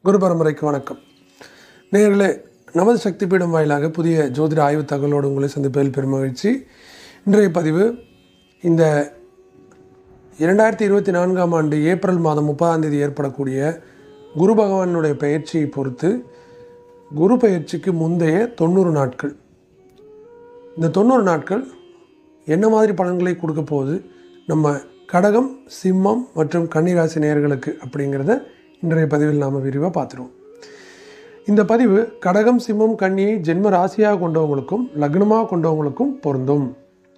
குரு பரம்பரைக்கு வணக்கம். நேயர்களே, நமது சக்தி பீடம் வாயிலாக புதிய ஜோதிட ஆய்வு தகவலோடு உங்களை சந்திப்பதில் பெருமகிழ்ச்சி. இன்றைய பதிவு இந்த 2024ஆம் ஆண்டு ஏப்ரல் மாதம் 30ஆம் தேதி ஏற்படக்கூடிய குரு பகவானுடைய பயிற்சியை பொறுத்து குரு பயிற்சிக்கு முந்தைய 90 நாட்கள், இந்த 90 நாட்கள் என்ன மாதிரி பலன்களை கொடுக்க போகுது நம்ம கடகம், சிம்மம் மற்றும் கன்னிராசி நேயர்களுக்கு அப்படிங்கிறத இன்றைய பதிவில் நாம் விரிவாக பார்த்துருவோம். இந்த பதிவு கடகம், சிம்மம், கன்னியை ஜென்ம ராசியாக கொண்டவங்களுக்கும் லக்னமாக கொண்டவங்களுக்கும் பொருந்தும்.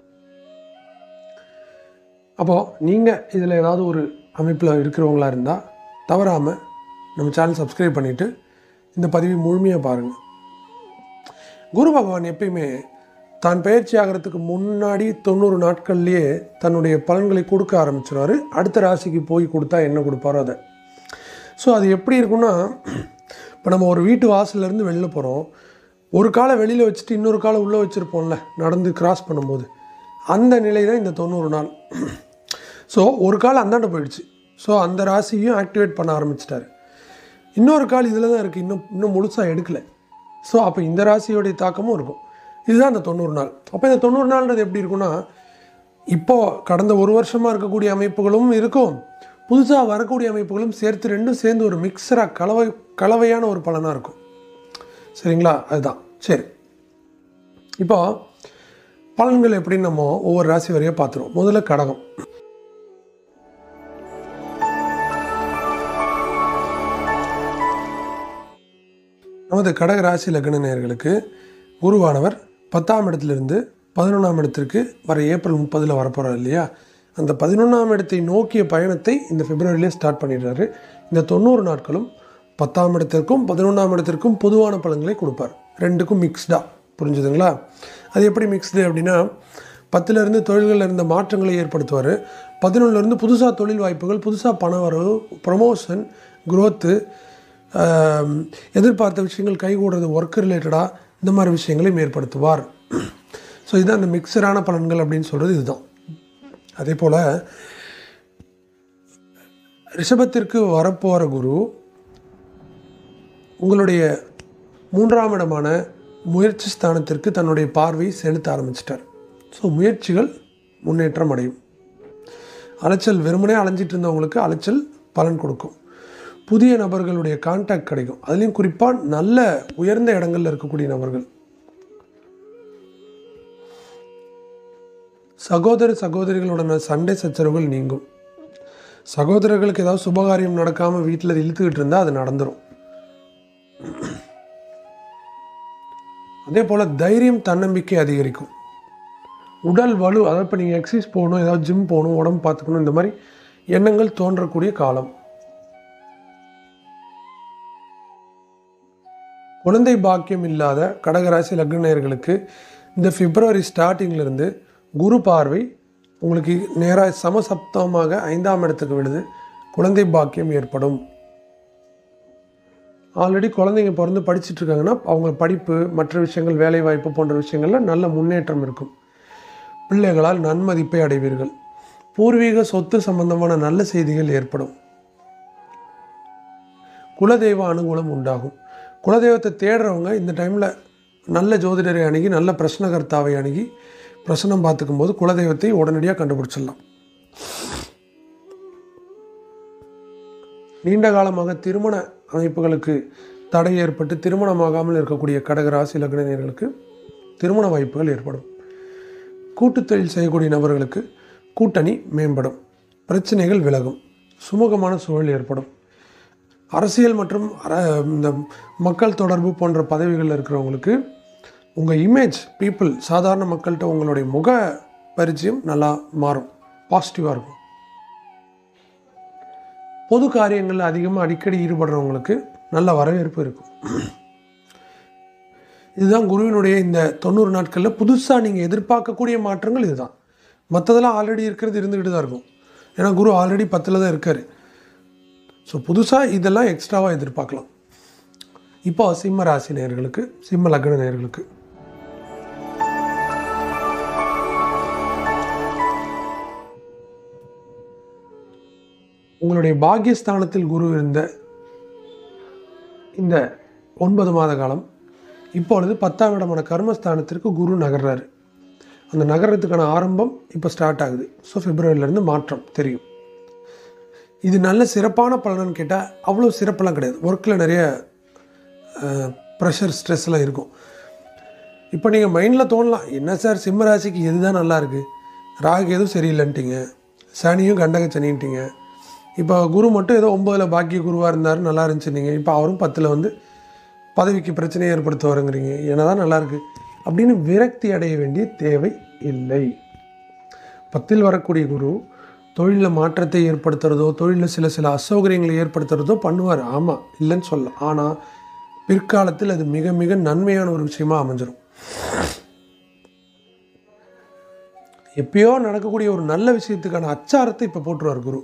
அப்போது நீங்கள் இதில் ஏதாவது ஒரு அமைப்பில் இருக்கிறவங்களா இருந்தால் தவறாமல் நம்ம சேனல் சப்ஸ்கிரைப் பண்ணிவிட்டு இந்த பதிவை முழுமையாக பாருங்கள். குரு பகவான் எப்பயுமே தான் பயிற்சி ஆகிறதுக்கு முன்னாடி 90 நாட்கள்லேயே தன்னுடைய பலன்களை கொடுக்க ஆரம்பிச்சிடுவார். அடுத்த ராசிக்கு போய் கொடுத்தா என்ன கொடுப்பாரோ அதை. ஸோ அது எப்படி இருக்குன்னா, இப்போ நம்ம ஒரு வீட்டு வாசல்லேருந்து வெளில போகிறோம், ஒரு காலை வெளியில் வச்சுட்டு இன்னொரு காலை உள்ளே வச்சுருப்போம்ல நடந்து கிராஸ் பண்ணும்போது, அந்த நிலை தான் இந்த 90 நாள். ஸோ ஒரு கால் அந்தாண்ட போயிடுச்சு. ஸோ அந்த ராசியும் ஆக்டிவேட் பண்ண ஆரம்பிச்சிட்டாரு. இன்னொரு கால் இதில் தான் இருக்குது, இன்னும் முழுசாக எடுக்கலை. ஸோ அப்போ இந்த ராசியோடைய தாக்கமும் இருக்கும். இதுதான் அந்த 90 நாள். அப்போ இந்த 90 நாள்ன்றது எப்படி இருக்குன்னா, இப்போது கடந்த ஒரு வருஷமாக இருக்கக்கூடிய அமைப்புகளும் இருக்கும், புதுசாக வரக்கூடிய அமைப்புகளும் சேர்த்து ரெண்டும் சேர்ந்து ஒரு மிக்சராக கலவையான ஒரு பலனாக இருக்கும். சரிங்களா? அதுதான். சரி, இப்போ பலன்கள் எப்படின்னு நம்ம ஒவ்வொரு ராசி வரையாக பார்த்துருவோம். முதல்ல கடகம். நமது கடக ராசி லக்ன நேயர்களுக்கு குருவானவர் 10ஆம் இடத்திலிருந்து 11ஆம் இடத்திற்கு வர ஏப்ரல் 30 வரப்போகிறார் இல்லையா? அந்த 11ஆம் இடத்தை நோக்கிய பயணத்தை இந்த பிப்ரவரியிலே ஸ்டார்ட் பண்ணிடுறாரு. இந்த 90 நாட்களும் 10ஆம் இடத்திற்கும் 11ஆம் இடத்திற்கும் பொதுவான பலன்களை கொடுப்பார். ரெண்டுக்கும் மிக்ஸ்டாக. புரிஞ்சுதுங்களா? அது எப்படி மிக்ஸ்டு அப்படின்னா, 10லேருந்து தொழில்களில் இருந்த மாற்றங்களை ஏற்படுத்துவார். 11லேருந்து புதுசாக தொழில் வாய்ப்புகள், புதுசாக பண வரவு, ப்ரமோஷன், குரோத்து, எதிர்பார்த்த விஷயங்கள் கைகூடுறது, ஒர்க் ரிலேட்டடாக இந்த மாதிரி விஷயங்களையும் ஏற்படுத்துவார். ஸோ இதுதான் அந்த மிக்சரான பலன்கள் அப்படின்னு சொல்கிறது இதுதான். அதே போல் ரிஷபத்திற்கு வரப்போகிற குரு உங்களுடைய 3ஆம் இடமான முயற்சி ஸ்தானத்திற்கு தன்னுடைய பார்வை செலுத்த ஆரம்பிச்சிட்டார். ஸோ முயற்சிகள் முன்னேற்றம் அடையும். அலைச்சல், வெறுமனே அலைஞ்சிட்டு இருந்தவங்களுக்கு அலைச்சல் பலன் கொடுக்கும். புதிய நபர்களுடைய கான்டாக்ட் கிடைக்கும். அதுலேயும் குறிப்பாக நல்ல உயர்ந்த இடங்களில் இருக்கக்கூடிய நபர்கள். சகோதரிகளுடன சண்டை சச்சரவுகள் நீங்கும். சகோதரர்களுக்கு ஏதாவது சுபகாரியம் நடக்காமல் வீட்டில் இழுத்துக்கிட்டு இருந்தால் அது நடந்துடும். அதே போல் தைரியம், தன்னம்பிக்கை அதிகரிக்கும். உடல் வலு, அதாவது இப்போ நீங்கள் எக்ஸசைஸ் போகணும், ஏதாவது ஜிம் போகணும், உடம்பு பார்த்துக்கணும், இந்த மாதிரி எண்ணங்கள் தோன்றக்கூடிய காலம். குழந்தை பாக்கியம் இல்லாத கடகராசி லக்னேயர்களுக்கு இந்த பிப்ரவரி ஸ்டார்டிங்கிலிருந்து குரு பார்வை உங்களுக்கு நேராக சமசப்தமாக 5ஆம் இடத்துக்கு விழுது. குழந்தை பாக்கியம் ஏற்படும். ஆல்ரெடி குழந்தைங்க பிறந்து படிச்சுட்டு இருக்காங்கன்னா அவங்க படிப்பு, மற்ற விஷயங்கள், வேலை வாய்ப்பு போன்ற விஷயங்களில் நல்ல முன்னேற்றம் இருக்கும். பிள்ளைகளால் நன்மதிப்பை அடைவீர்கள். பூர்வீக சொத்து சம்பந்தமான நல்ல செய்திகள் ஏற்படும். குலதெய்வ அனுகூலம் உண்டாகும். குலதெய்வத்தை தேடுறவங்க இந்த டைமில் நல்ல ஜோதிடரை அணுகி, நல்ல பிரശ്னகர்த்தாவை அணுகி பிரசனம் பார்த்துக்கும் போது குலதெய்வத்தை உடனடியாக கண்டுபிடிச்சிடலாம். நீண்ட காலமாக திருமண அமைப்புகளுக்கு தடை ஏற்பட்டு திருமணமாகாமல் இருக்கக்கூடிய கடகராசி லக்னேயர்களுக்கு திருமண வாய்ப்புகள் ஏற்படும். கூட்டுத் தொழில் செய்யக்கூடிய நபர்களுக்கு கூட்டணி மேம்படும். பிரச்சனைகள் விலகும். சுமூகமான சூழல் ஏற்படும். அரசியல் மற்றும் இந்த மக்கள் தொடர்பு போன்ற பதவிகளில் இருக்கிறவங்களுக்கு உங்கள் இமேஜ், பீப்புள், சாதாரண மக்கள்கிட்ட உங்களுடைய முக பரிச்சயம் நல்லா மாறும், பாசிட்டிவாக இருக்கும். பொது காரியங்களில் அதிகமாக அடிக்கடி ஈடுபடுறவங்களுக்கு நல்ல வரவேற்பு இருக்கும். இதுதான் குருவினுடைய இந்த 90 நாட்களில் புதுசாக நீங்கள் எதிர்பார்க்கக்கூடிய மாற்றங்கள். இதுதான். மற்றதெல்லாம் ஆல்ரெடி இருக்கிறது இருந்துக்கிட்டு தான் இருக்கும். ஏன்னா குரு ஆல்ரெடி 10ல் தான் இருக்கார். ஸோ புதுசாக இதெல்லாம் எக்ஸ்ட்ராவாக எதிர்பார்க்கலாம். இப்போ சிம்ம ராசி நேயர்களுக்கு, சிம்ம லக்ன நேயர்களுக்கு உங்களுடைய பாக்கியஸ்தானத்தில் குரு இருந்த இந்த 9 மாத காலம். இப்பொழுது 10ஆம் இடமான கர்மஸ்தானத்திற்கு குரு நகர்றாரு. அந்த நகரத்துக்கான ஆரம்பம் இப்போ ஸ்டார்ட் ஆகுது. ஸோ பிப்ரவரியிலேருந்து மாற்றம் தெரியும். இது நல்ல சிறப்பான பலனான்னு கேட்டால் அவ்வளோ சிறப்பெல்லாம் கிடையாது. ஒர்க்கில் நிறைய ப்ரெஷர் ஸ்ட்ரெஸ்லாம் இருக்கும். இப்போ நீங்கள் மைண்டில் தோணலாம், என்ன சார் சிம்ம ராசிக்கு எது தான் நல்லாயிருக்கு, ராகு எதுவும் சரியில்லைன்ட்டிங்க, சனியும் கண்டக சனின்ட்டிங்க, இப்போ குரு மட்டும் ஏதோ 9ல் பாக்கிய குருவாக இருந்தார் நல்லா இருந்துச்சுன்னீங்க, இப்போ அவரும் 10ல் வந்து பதவிக்கு பிரச்சனையை ஏற்படுத்துவாருங்கிறீங்க, என்ன தான் நல்லாயிருக்கு அப்படின்னு விரக்தி அடைய வேண்டிய தேவை இல்லை. 10ல் வரக்கூடிய குரு தொழிலில் மாற்றத்தை ஏற்படுத்துகிறதோ தொழிலில் சில அசௌகரியங்களை ஏற்படுத்துகிறதோ பண்ணுவார். ஆமாம், இல்லைன்னு சொல்லலாம். ஆனால் பிற்காலத்தில் அது மிக மிக நன்மையான ஒரு விஷயமாக அமைஞ்சிடும். எப்பயோ நடக்கக்கூடிய ஒரு நல்ல விஷயத்துக்கான அச்சாரத்தை இப்போ போட்டுருவார் குரு.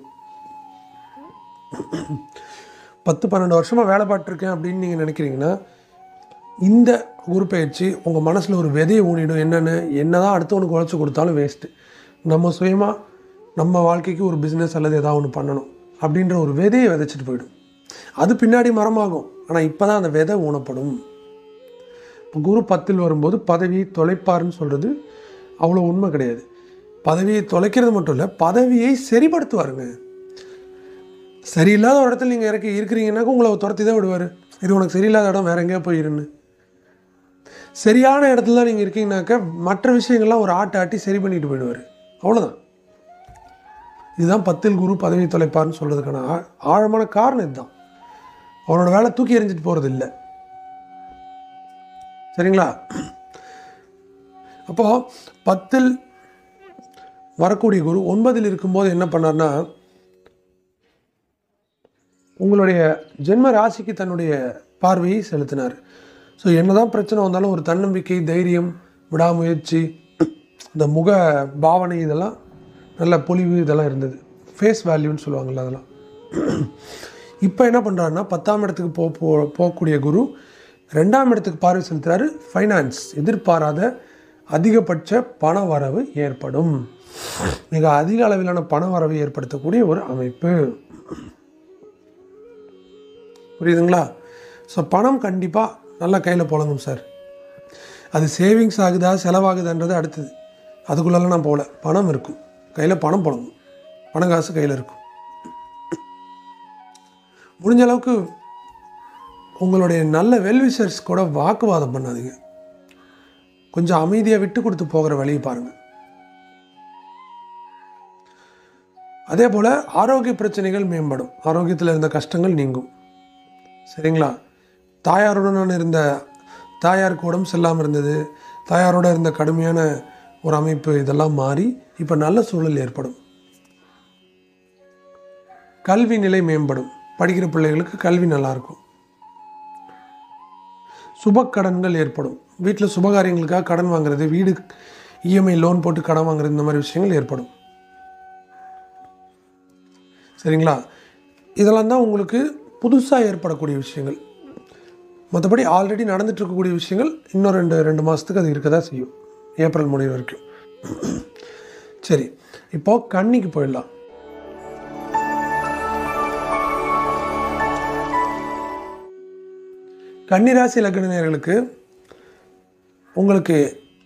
10-12 வருஷமாக வேலை பார்த்துருக்கேன் அப்படின்னு நீங்கள் நினைக்கிறீங்கன்னா இந்த குரு பயிற்சி உங்கள் மனசில் ஒரு விதையை ஊனிடும். என்ன தான் அடுத்தவனுக்கு உழைச்சி கொடுத்தாலும் வேஸ்ட்டு, நம்ம சுயமாக நம்ம வாழ்க்கைக்கு ஒரு பிஸ்னஸ் அல்லது ஏதாவது ஒன்று பண்ணணும் அப்படின்ற ஒரு விதையை விதைச்சிட்டு போயிடும். அது பின்னாடி மரமாகும். ஆனால் இப்போ தான் அந்த விதை ஊனப்படும். இப்போ குரு 10ல் வரும்போது பதவியை தொலைப்பார்னு சொல்கிறது அவ்வளோ உண்மை கிடையாது. பதவியை தொலைக்கிறது மட்டும் இல்லை, பதவியை சரிப்படுத்துவாருங்க. சரியில்லாத ஒரு இடத்துல நீங்கள் இருக்கிறீங்கன்னாக்க உங்களை துரத்தி தான் விடுவார். இது உனக்கு சரியில்லாத இடம், வேறு எங்கேயா போயிருன்னு. சரியான இடத்துல தான் நீங்கள் இருக்கீங்கன்னாக்க மற்ற விஷயங்கள்லாம் ஒரு ஆட்டி சரி பண்ணிட்டு போயிடுவார். அவ்வளோதான். இதுதான் 10ல் குரு பதவியை தொலைப்பார்னு சொல்கிறதுக்கான ஆழமான காரணம் இதுதான். அவனோட வேலை தூக்கி எறிஞ்சிட்டு போகிறது இல்லை. சரிங்களா? அப்போது 10ல் வரக்கூடிய குரு 9ல் இருக்கும்போது என்ன பண்ணார்னா, உங்களுடைய ஜென்ம ராசிக்கு தன்னுடைய பார்வையை செலுத்தினார். ஸோ என்னதான் பிரச்சனை வந்தாலும் ஒரு தன்னம்பிக்கை, தைரியம், விடாமுயற்சி, இந்த முக பாவனை, இதெல்லாம் நல்ல பொலிவு இதெல்லாம் இருந்தது. ஃபேஸ் வேல்யூன்னு சொல்லுவாங்கள்ல, அதெல்லாம். இப்போ என்ன பண்ணுறாருன்னா 10ஆம் இடத்துக்கு போகக்கூடிய குரு 2ஆம் இடத்துக்கு பார்வை செலுத்துறாரு. ஃபைனான்ஸ், எதிர்பாராத அதிகபட்ச பண வரவு ஏற்படும். மிக அதிக அளவிலான பண வரவை ஏற்படுத்தக்கூடிய ஒரு அமைப்பு. புரியுதுங்களா? ஸோ பணம் கண்டிப்பாக நல்லா கையில் புழங்கும் சார். அது சேவிங்ஸ் ஆகுதா செலவாகுதான்றது அடுத்தது. அதுக்குள்ளெல்லாம் நான் போகல. பணம் இருக்கும் கையில், பணம் புழங்கும், பணம் காசு கையில் இருக்கும். முடிஞ்ச அளவுக்கு உங்களுடைய நல்ல வெல்விஷர்ஸ் கூட வாக்குவாதம் பண்ணாதீங்க. கொஞ்சம் அமைதியாக விட்டு கொடுத்து போகிற வழியை பாருங்கள். அதே போல் ஆரோக்கிய பிரச்சனைகள் மேம்படும். ஆரோக்கியத்தில் இருந்த கஷ்டங்கள் நீங்கும். சரிங்களா? தாயாருடன் இருந்த தாயாருக்கு உடம்பு செல்லாமல் இருந்தது, தாயாரோட இருந்த கடுமையான ஒரு அமைப்பு, இதெல்லாம் மாறி இப்போ நல்ல சூழல் ஏற்படும். கல்வி நிலை மேம்படும். படிக்கிற பிள்ளைகளுக்கு கல்வி நல்லாயிருக்கும். சுப கடன்கள் ஏற்படும். வீட்டில் சுபகாரியங்களுக்காக கடன் வாங்குறது, வீடு இஎம்ஐ லோன் போட்டு கடன் வாங்குறது, இந்த மாதிரி விஷயங்கள் ஏற்படும். சரிங்களா? இதெல்லாம் தான் உங்களுக்கு புதுசாக ஏற்படக்கூடிய விஷயங்கள். மற்றபடி ஆல்ரெடி நடந்துட்டு இருக்கக்கூடிய விஷயங்கள் இன்னும் ரெண்டு மாதத்துக்கு அது இருக்க தான் செய்யும், ஏப்ரல் முடிவு வரைக்கும். சரி, இப்போ கன்னிக்கு போயிடலாம். கன்னிராசி லக்னநேயர்களுக்கு உங்களுக்கு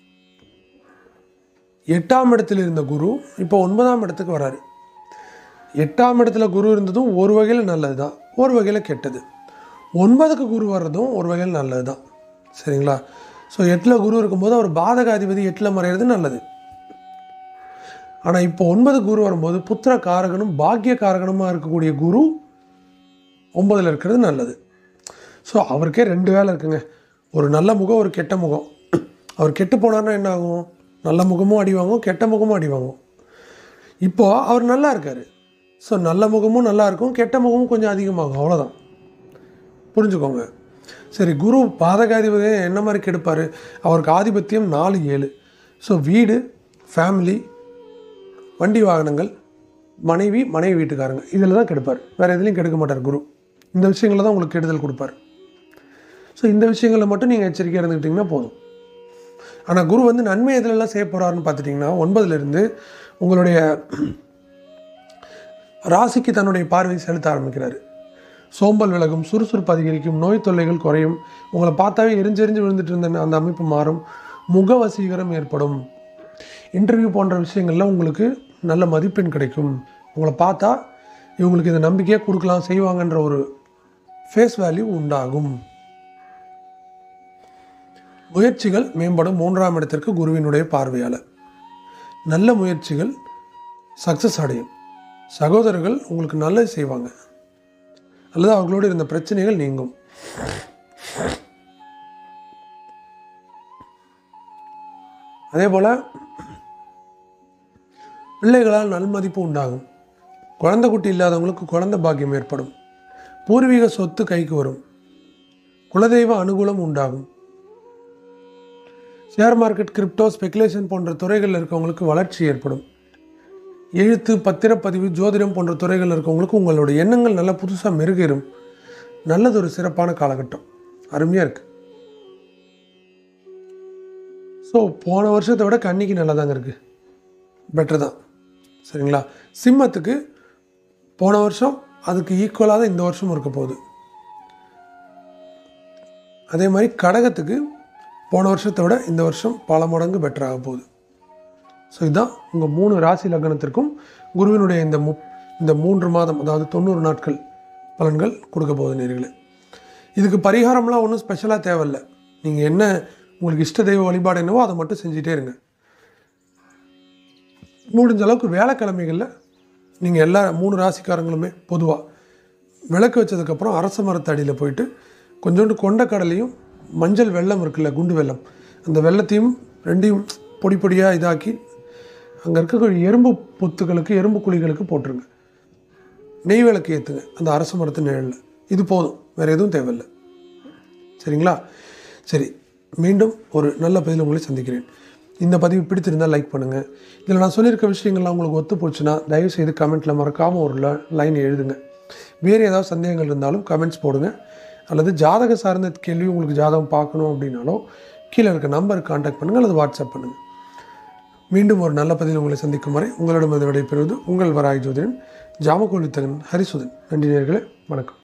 8ஆம் இடத்தில் இருந்த குரு இப்போ 9ஆம் இடத்துக்கு வராரு. 8ஆம் இடத்துல குரு இருந்ததும் ஒரு வகையில் நல்லது தான், ஒரு வகையில் கெட்டது. 9க்கு குரு வர்றதும் ஒரு வகையில் நல்லது தான். சரிங்களா? ஸோ 8ல் குரு இருக்கும்போது அவர் பாதகாதிபதி 8ல் மறைகிறது நல்லது. ஆனால் இப்போ 9க்கு குரு வரும்போது புத்திர காரகனும் பாக்கிய காரகனுமாக இருக்கக்கூடிய குரு 9ல் இருக்கிறது நல்லது. ஸோ அவருக்கே 2 வேலை இருக்குங்க. ஒரு நல்ல முகம், ஒரு கெட்ட முகம். அவர் கெட்டு போனார்னா என்ன ஆகும்? நல்ல முகமும் அடி வாங்கும், கெட்ட முகமும் அடி வாங்கும். இப்போது அவர் நல்லா இருக்கார். ஸோ நல்ல முகமும் நல்லா இருக்கும், கெட்ட முகமும் கொஞ்சம் அதிகமாகும். அவ்வளோதான், புரிஞ்சுக்கோங்க. சரி, குரு பாதகாதிபதியை என்ன மாதிரி கெடுப்பார்? அவருக்கு ஆதிபத்தியம் 4-7. ஸோ வீடு, ஃபேமிலி, வண்டி வாகனங்கள், மனைவி வீட்டுக்காரங்க, இதில் தான் கெடுப்பார். வேறு எதுலையும் கெடுக்க மாட்டார் குரு. இந்த விஷயங்களில் தான் உங்களுக்கு கெடுதல் கொடுப்பார். ஸோ இந்த விஷயங்களில் மட்டும் நீங்கள் எச்சரிக்கையாக இருந்துக்கிட்டிங்கன்னா போதும். ஆனால் குரு வந்து நன்மை எதுலெல்லாம் செய்ய போகிறாருன்னு பார்த்துட்டிங்கன்னா 9லேருந்து உங்களுடைய ராசிக்கு தன்னுடைய பார்வை செலுத்த ஆரம்பிக்கிறாரு. சோம்பல் விலகும், சுறுசுறுப்பு அதிகரிக்கும், நோய் தொல்லைகள் குறையும், உங்களை பார்த்தாவே எரிஞ்செறிஞ்சு விழுந்துட்டு இருந்த அந்த அமைப்பு மாறும், முக வசீகரம் ஏற்படும், இன்டர்வியூ போன்ற விஷயங்களில் உங்களுக்கு நல்ல மதிப்பெண் கிடைக்கும், உங்களை பார்த்தா இவங்களுக்கு இந்த நம்பிக்கையாக கொடுக்கலாம் செய்வாங்கன்ற ஒரு ஃபேஸ் வேல்யூ உண்டாகும். முயற்சிகள் மேம்படும். 3ஆம் இடத்திற்கு குருவினுடைய பார்வையால் நல்ல முயற்சிகள் சக்ஸஸ் அடையும். சகோதரர்கள் உங்களுக்கு நல்லது செய்வாங்க அல்லது அவர்களோடு இருந்த பிரச்சனைகள் நீங்கும். அதே போல் பிள்ளைகளால் நல்மதிப்பு உண்டாகும். குழந்தை குட்டி இல்லாதவங்களுக்கு குழந்தை பாக்கியம் ஏற்படும். பூர்வீக சொத்து கைக்கு வரும். குலதெய்வ அனுகூலம் உண்டாகும். ஷேர் மார்க்கெட், கிரிப்டோ, ஸ்பெகுலேஷன் போன்ற துறைகளில் இருக்கவங்களுக்கு வளர்ச்சி ஏற்படும். எழுத்து, பத்திரப்பதிவு, ஜோதிடம் போன்ற துறைகளில் இருக்கவங்களுக்கு உங்களுடைய எண்ணங்கள் நல்லா புதுசாக மெருகேறும். நல்லதொரு சிறப்பான காலகட்டம், அருமையாக இருக்குது. ஸோ போன வருஷத்தை விட கன்னிக்கு நல்லா தாங்க இருக்குது, பெட்டர் தான். சரிங்களா? சிம்மத்துக்கு போன வருஷம் அதுக்கு ஈக்குவலாக தான் இந்த வருஷம் இருக்க போகுது. அதே மாதிரி கடகத்துக்கு போன வருஷத்தை விட இந்த வருஷம் பல மடங்கு பெட்டராக போகுது. ஸோ இதுதான் உங்கள் 3 ராசி லக்னத்திற்கும் குருவினுடைய இந்த 3 மாதம், அதாவது 90 நாட்கள் பலன்கள் கொடுக்க போகுது நேர்களே. இதுக்கு பரிகாரம்லாம் ஒன்றும் ஸ்பெஷலாக தேவையில்லை. நீங்கள் என்ன உங்களுக்கு இஷ்ட தெய்வ வழிபாடு என்னவோ அதை மட்டும் செஞ்சுட்டே இருங்க. முடிஞ்ச அளவுக்கு வேலைக்கிழமைகளில் நீங்கள் எல்லா 3 ராசிக்காரங்களுமே பொதுவாக விளக்கு வச்சதுக்கப்புறம் அரச மரத்தடியில் போயிட்டு கொஞ்சோண்டு கொண்டக்கடலையும் மஞ்சள் வெல்லம் இருக்குல்ல, குண்டு வெல்லம், அந்த வெல்லத்தையும் 2ஐயும் பொடி பொடியாக இதாக்கி அங்கே இருக்க எறும்பு பொத்துகளுக்கு, எறும்பு குழிகளுக்கு போட்டுருங்க. நெய் விளக்கு ஏற்றுங்க அந்த அரச மரத்து நிழலில். இது போதும், வேறு எதுவும் தேவையில்லை. சரிங்களா? சரி, மீண்டும் ஒரு நல்ல பதில் உங்களை சந்திக்கிறேன். இந்த பதிவு பிடித்திருந்தால் லைக் பண்ணுங்கள். இதில் நான் சொல்லியிருக்க விஷயங்கள்லாம் உங்களுக்கு ஒத்து போச்சுன்னா தயவுசெய்து கமெண்ட்டில் மறக்காமல் ஒரு லைன் எழுதுங்க. வேறு ஏதாவது சந்தேகங்கள் இருந்தாலும் கமெண்ட்ஸ் போடுங்க. அல்லது ஜாதக சார்ந்த கேள்வி, உங்களுக்கு ஜாதகம் பார்க்கணும் அப்படின்னாலும் கீழே இருக்க நம்பருக்கு கான்டாக்ட் பண்ணுங்கள் அல்லது வாட்ஸ்அப் பண்ணுங்கள். மீண்டும் ஒரு நல்ல பதிவில் உங்களை சந்திக்கும் வரை உங்களிடமிருந்து விடைபெறுவது உங்கள் வராய் ஜோதிடன் ஜாமக்கோல் வித்தகன் ஹரிசுதன். நன்றி நேயர்களே, வணக்கம்.